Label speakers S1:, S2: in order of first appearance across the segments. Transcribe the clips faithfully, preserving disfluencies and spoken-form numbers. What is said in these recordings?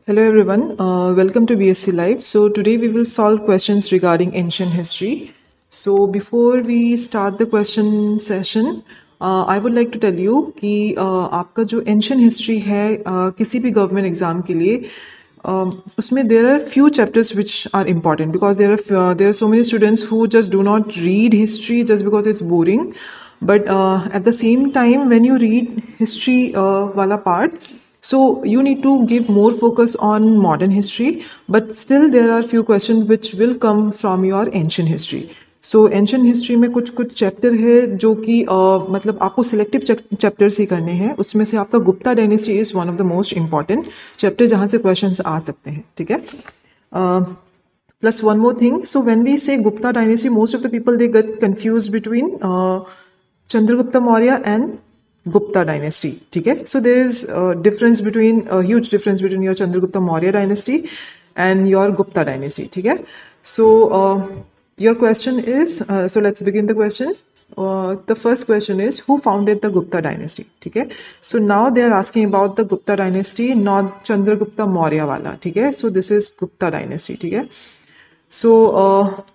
S1: Hello everyone, uh, welcome to B S c Live. So today we will solve questions regarding ancient history. So before we start the question session, uh, I would like to tell you कि uh, आपका जो ancient history है uh, किसी भी government exam के लिए um, उसमें there are few chapters which are important because there are uh, there are so many students who just do not read history just because it's boring. But uh, at the same time, when you read history uh, wala part, so you need to give more focus on modern history, but still there are few questions which will come from your ancient history. So ancient history में कुछ कुछ chapter है जो कि uh, मतलब आपको selective chapters ही करने हैं. उसमें से आपका Gupta dynasty is one of the most important chapter जहां से क्वेश्चंस आ सकते हैं. ठीक है. Plus one more thing. So when we say Gupta dynasty, most of the people they get confused between uh, Chandragupta Maurya and Gupta dynasty. ठीक है. So there is a difference between a huge difference between your Chandragupta Maurya dynasty and your Gupta dynasty. ठीक है. So uh, your question is uh, so let's begin the question. Uh, the first question is who founded the Gupta dynasty. ठीक है. So now they are asking about the Gupta dynasty, not Chandragupta Maurya वाला. ठीक है. So this is Gupta dynasty. ठीक है. सो so, uh,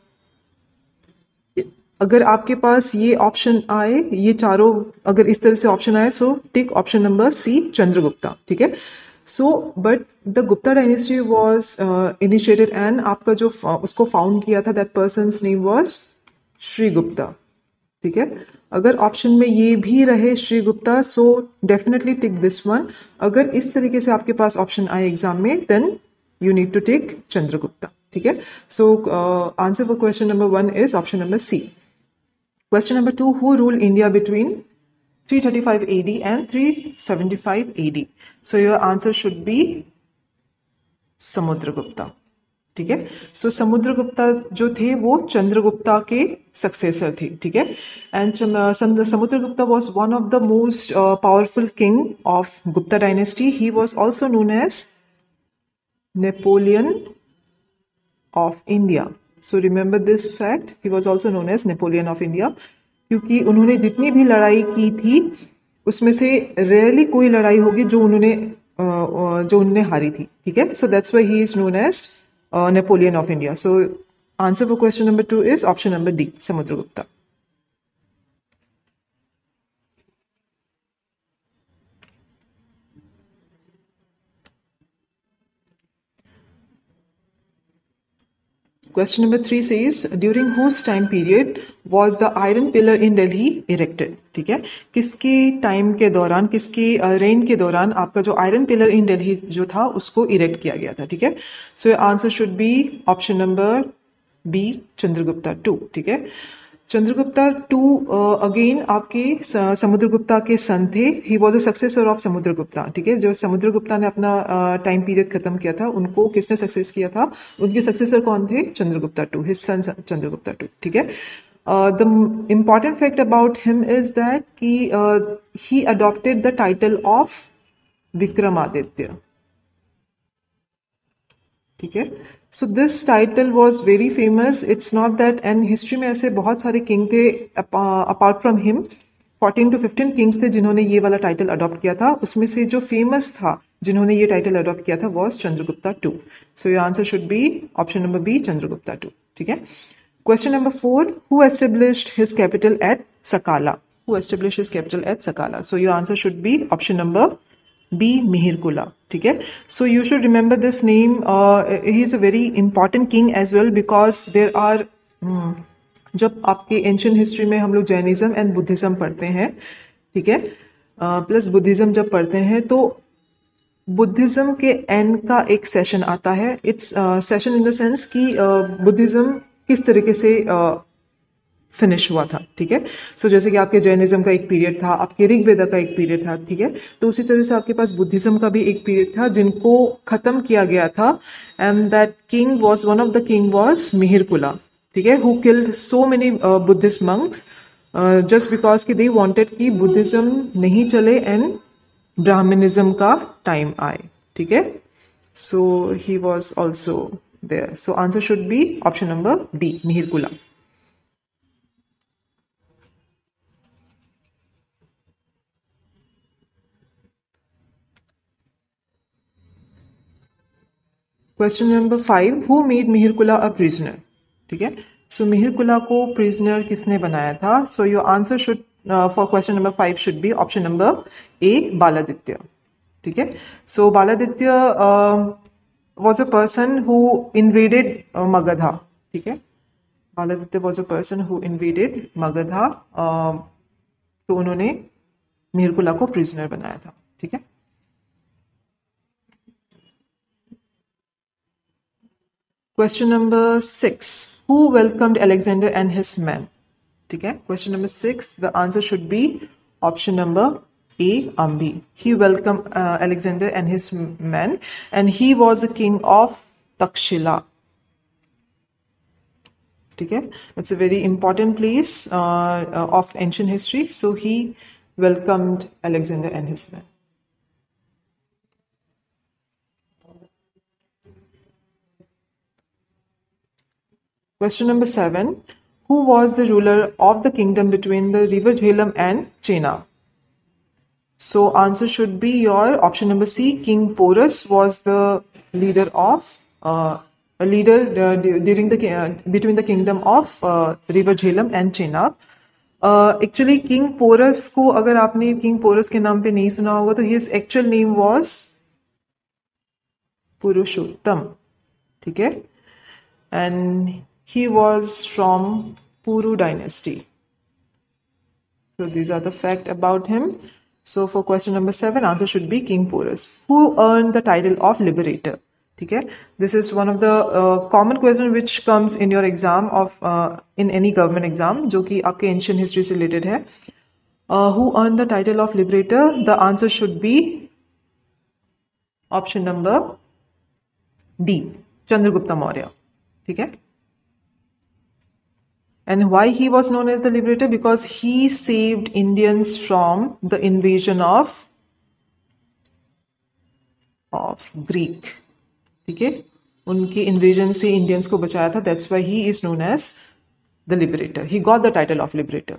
S1: अगर आपके पास ये ऑप्शन आए, ये चारों अगर इस तरह से ऑप्शन आए, so tick option number C Chandragupta. ठीक है. So but the Gupta dynasty was initiated and आपका जो uh, उसको फाउंड किया था that person's name was Shrigupta. ठीक है. अगर ऑप्शन में ये भी रहे Shrigupta, so definitely tick this one. अगर इस तरीके से आपके पास ऑप्शन आए एग्जाम में, then you need to tick Chandragupta. ठीक है. So answer for question number one is option number C. Question number two, who rule India between three thirty-five A D and three seventy-five A D? So your answer should be Samudragupta. ठीक है. सो so, Samudragupta जो थे वो चंद्रगुप्ता के successor थे. ठीक है. And Samudragupta was one of the most powerful king of Gupta dynasty. He was also known as Napoleon of India. So remember this fact, he was also known as Napoleon of India, क्योंकि उन्होंने जितनी भी लड़ाई की थी उसमें से रेयरली कोई लड़ाई होगी जो उन्होंने जो उन्होंने हारी थी. ठीक है. So that's why he is known as Napoleon of India. So answer for question number two is option number D Samudragupta. Question number three says, during whose time period was the iron pillar in Delhi erected? ठीक है. किसके time के दौरान, किसके rain के दौरान आपका जो आयरन पिलर इन दिल्ली जो था उसको इरेक्ट किया गया था. ठीक है. So answer should be option number B Chandragupta two. ठीक है. चंद्रगुप्ता टू अगेन आपके समुद्रगुप्ता के सन थे. He was a successor of Samudragupta. ठीक है. जो समुद्रगुप्ता ने अपना टाइम uh, पीरियड खत्म किया था, उनको किसने सक्सेस किया था? उनके सक्सेसर कौन थे? Chandragupta two, his son Chandragupta two. ठीक है. The important fact about him is that कि he adopted the title of Vikramaditya. ठीक है. So this title was very famous. It's not that, and history में ऐसे बहुत सारे किंग थे apart from him. Fourteen to fifteen kings थे जिन्होंने ये वाला टाइटल अडॉप्ट किया था. उसमें से जो फेमस था जिन्होंने ये टाइटल अडॉप्ट किया था was Chandragupta two. So your answer should be option number B Chandragupta two. ठीक है. Question number four, who established his capital at Sakala? Who established his capital at Sakala? So your answer should be option number B Mihirakula. ठीक है. So you should remember this name. He is a very important king as well because there are, जब आपके ancient history में हम लोग Jainism and Buddhism पढ़ते हैं, ठीक है, प्लस uh, बुद्धिज्म जब पढ़ते हैं तो बुद्धिज्म के एंड का एक सेशन आता है. It's session in the sense कि बुद्धिज्म uh, किस तरीके से uh, फिनिश हुआ था. ठीक है. सो so, जैसे कि आपके जैनिज्म का एक पीरियड था, आपके ऋग्वेदा का एक पीरियड था. ठीक है. तो उसी तरह से आपके पास बुद्धिज्म का भी एक पीरियड था जिनको खत्म किया गया था. And that king was, one of the king was Mihirakula. ठीक है. Who killed so many Buddhist monks just because कि दे वांटेड कि बुद्धिज्म नहीं चले एंड ब्राह्मणिज्म का टाइम आए. ठीक है. So he was also there. So answer should be option number B Mihirakula. Question number five, who made Mihirakula a prisoner? ठीक है, सो मिहिरकुला को प्रिजनर किसने बनाया था? So your answer should for question number five should be option number A, Baladitya. ठीक है, so Baladitya was a person who invaded Magadha. ठीक है, Baladitya was a person who invaded Magadha. तो उन्होंने मिहिरकुला को प्रिजनर बनाया था. ठीक है, question number six, who welcomed Alexander and his man? ठीक है, question number six, the answer should be option number A, Ambhi. He welcomed uh, Alexander and his men, and he was a king of Takshila. ठीक है, it's a very important place uh, uh, of ancient history. So he welcomed Alexander and his men. Question number seven, who was the ruler of the kingdom between the river Jhelum and Chenab? So answer should be your option number C, King Porus was the leader of uh, a leader uh, during the uh, between the kingdom of uh, river Jhelum and Chenab. Actually king Porus को अगर आपने king porous के नाम पे नहीं सुना होगा तो his actual name was Purushottam. ठीक है, and he was from Puru dynasty. So these are the fact about him. So for question number seven, answer should be King Porus. Who earned the title of liberator? ठीक है, this is one of the uh, common question which comes in your exam of uh, in any government exam जो कि आपके ancient history से related है. uh, who earned the title of liberator? The answer should be option number D, Chandragupta Maurya. ठीक है, and why he was known as the liberator? Because he saved Indians from the invasion of of Greek. ठीक है, उनके invasion से Indians को बचाया था. That's why he is known as the liberator. He got the title of liberator.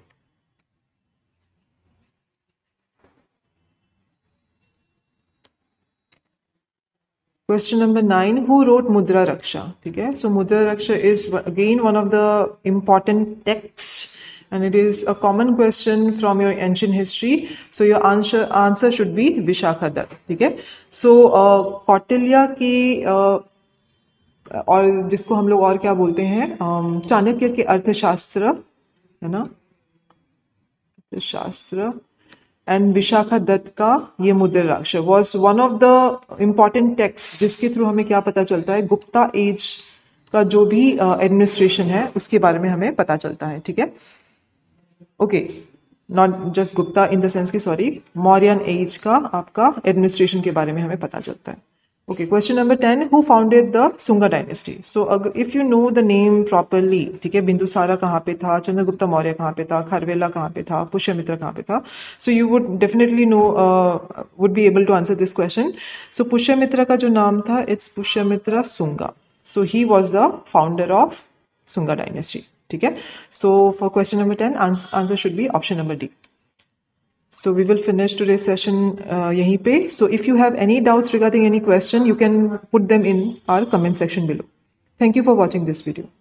S1: Question number nine, who wrote Mudra Raksha? ठीक है, so Mudra Raksha is again one of the important texts and it is a common question from your ancient history. So your answer answer should be Vishakha Dutt. ठीक है, so uh, Kautilya के uh, और जिसको हम लोग और क्या बोलते हैं, um, चाणक्य के अर्थशास्त्र है ना, अर्थशास्त्र, एंड विशाखा दत्त का ये Mudrarakshasa was one of the important text जिसके थ्रू हमें क्या पता चलता है, गुप्ता एज का जो भी एडमिनिस्ट्रेशन uh, है उसके बारे में हमें पता चलता है. ठीक है, okay, not just Gupta in the sense की सॉरी मौर्यन एज का आपका एडमिनिस्ट्रेशन के बारे में हमें पता चलता है. Okay, question number ten, who founded the Sunga dynasty? So अगर if you know the name properly, ठीक है, बिंदुसारा कहाँ पे था, चंद्रगुप्ता मौर्य कहाँ पे था, खारवेला कहाँ पे था, पुष्यमित्र कहाँ पे था, so you would definitely know would be able to answer this question. So Pushyamitra का जो नाम था, it's Pushyamitra Sunga. So he was the founder of Sunga dynasty. ठीक है, so for question number ten answer should be option number D. So we will finish today's session uh, yahin pe. So if you have any doubts regarding any question, you can put them in our comment section below. Thank you for watching this video.